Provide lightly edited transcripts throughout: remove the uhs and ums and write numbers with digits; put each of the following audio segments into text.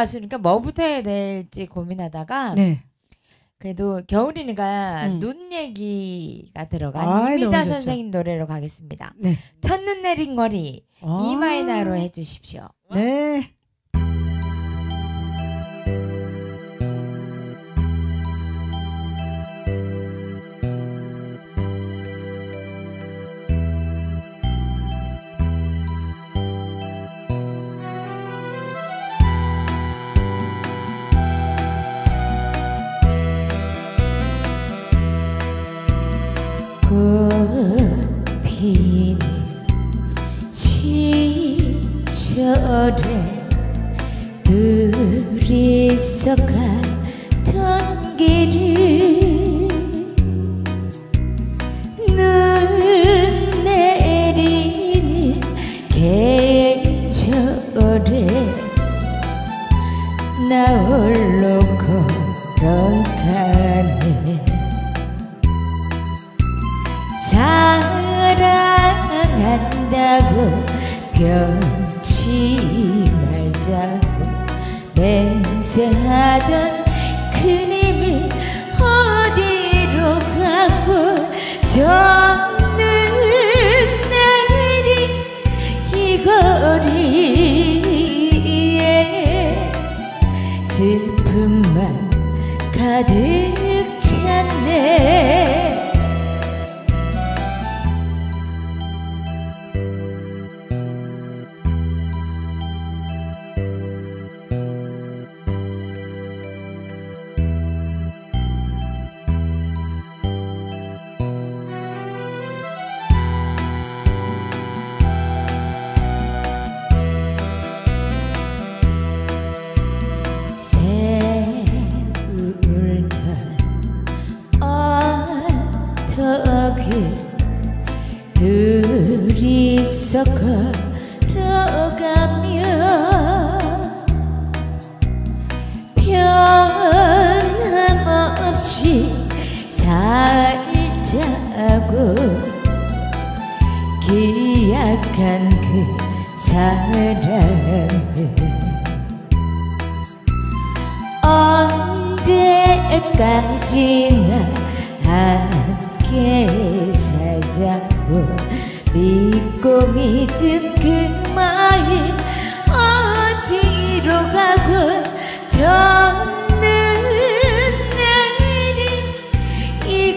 가수니까 뭐부터 해야 될지 고민하다가 네. 그래도 겨울이니까 눈 얘기가 들어간 이미자 선생님 노래로 가겠습니다. 네. 첫눈 내린 거리 이마에 나로 해주십시오. 네. 꽃피는 시절에 둘이서 갔던 길을 눈 내리는 계절에 나 홀로 걸어가네. 사랑한다고 변치 말자고 맹세하던 그님이 어디로 가고 저는 내린 이 거리에 슬픔만 가득 찼네. 둘이서 걸어가며 변함없이 살자고 기약한 그 사람은 언제까지나 함께 살자고 믿고 믿은 그 마음 어디로 가고 저는 내린 이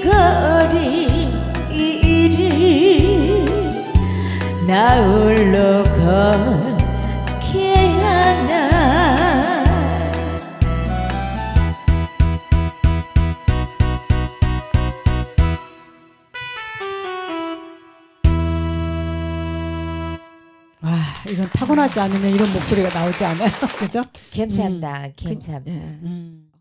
거리를 나 홀로 걷게 하나. 와, 이건 타고나지 않으면 이런 목소리가 나오지 않아요. 그죠? 감사합니다. 감사합니다.